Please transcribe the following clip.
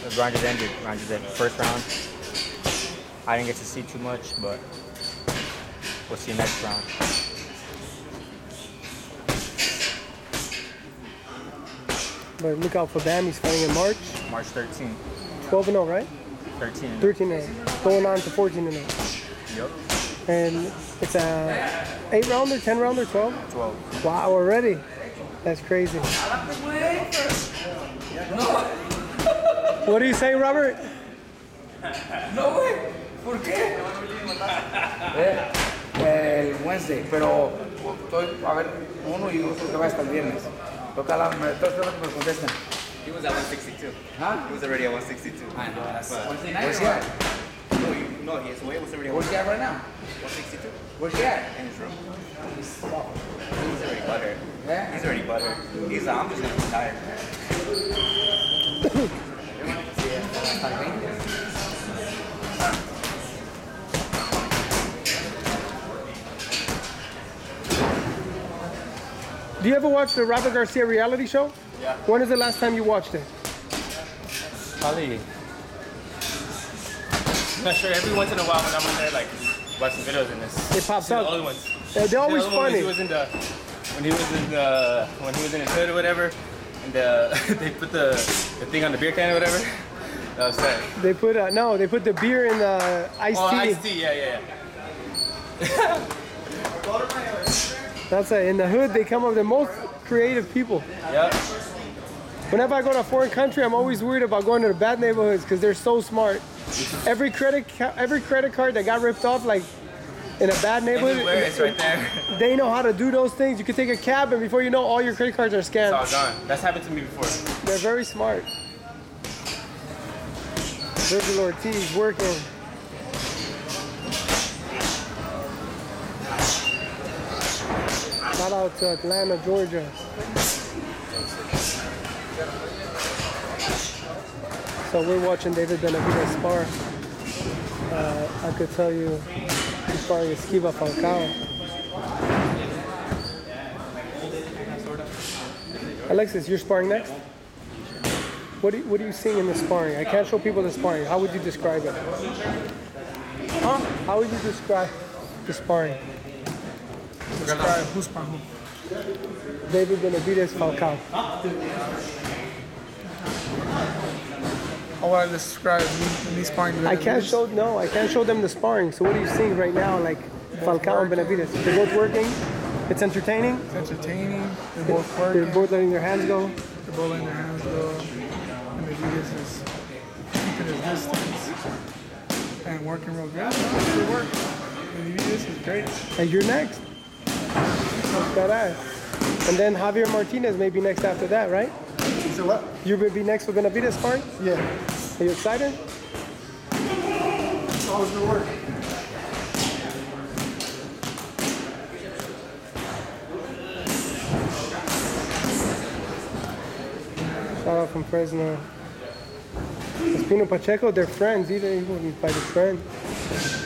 the round just ended. First round. I didn't get to see too much, but we'll see next round. But look out for Bam. He's fighting in March. March 13th. 12-0, right? 13. 13-0. Going on to 14-0. Yep. And it's a 8-rounder, 10-rounder, 12? 12. Wow, already? That's crazy. What do you say, Robert? No, güey. ¿Por qué? El Wednesday, pero estoy a ver uno y otro que va hasta el viernes. Toca la, me estoy esperando que me contesten. He was at 162. Huh? He was already at 162. I know, that's Wednesday night. Where's he at? No, his weight was already at Where's he at right now? 162. Where's he at? In his room. He's already buttered. Yeah? He's already buttered. He's like, I'm just gonna retire. Do you ever watch the Robert Garcia reality show? Yeah. When is the last time you watched it? Probably. I'm not sure. Every once in a while when I'm in there, like, watching videos in this. It pops the up. other ones. They're always the other ones, funny. when he was in his hood or whatever, and they put the thing on the beer can or whatever. That was sad. They put they put the beer in the iced tea. Iced tea, yeah. That's it. In the hood, they come up with the most creative people. Yep. Whenever I go to a foreign country, I'm always worried about going to the bad neighborhoods because they're so smart. Every credit card that got ripped off, like in a bad neighborhood, Anywhere, it's right there. they know how to do those things. You can take a cab, and before you know, all your credit cards are scanned. It's all gone. That's happened to me before. They're very smart. Virgil Ortiz working. Shout out to Atlanta, Georgia. So we're watching David Benavidez spar. I could tell you he's sparring Esquiva Falcao. Alexis, you're sparring next? What are you seeing in the sparring? I can't show people the sparring. How would you describe it? Huh? How would you describe the sparring? Describe who's sparring who? David Benavidez Falcao. How would I describe me sparring? I can't show them the sparring. So what are you seeing right now, like Falcao and Benavidez? They're both working. It's entertaining. It's entertaining. They're both working. They're both letting their hands go. They're both letting their hands go. Benavidez is keeping his distance and working real good. Good work. Benavidez is great. And you're next. That's badass. And then Javier Martinez may be next after that, right? So what? You will be next for Benavidez sparring? Yeah. Are you excited? It's always good work. Shout out from Fresno. Espino Pacheco, they're friends. He wouldn't fight his friend.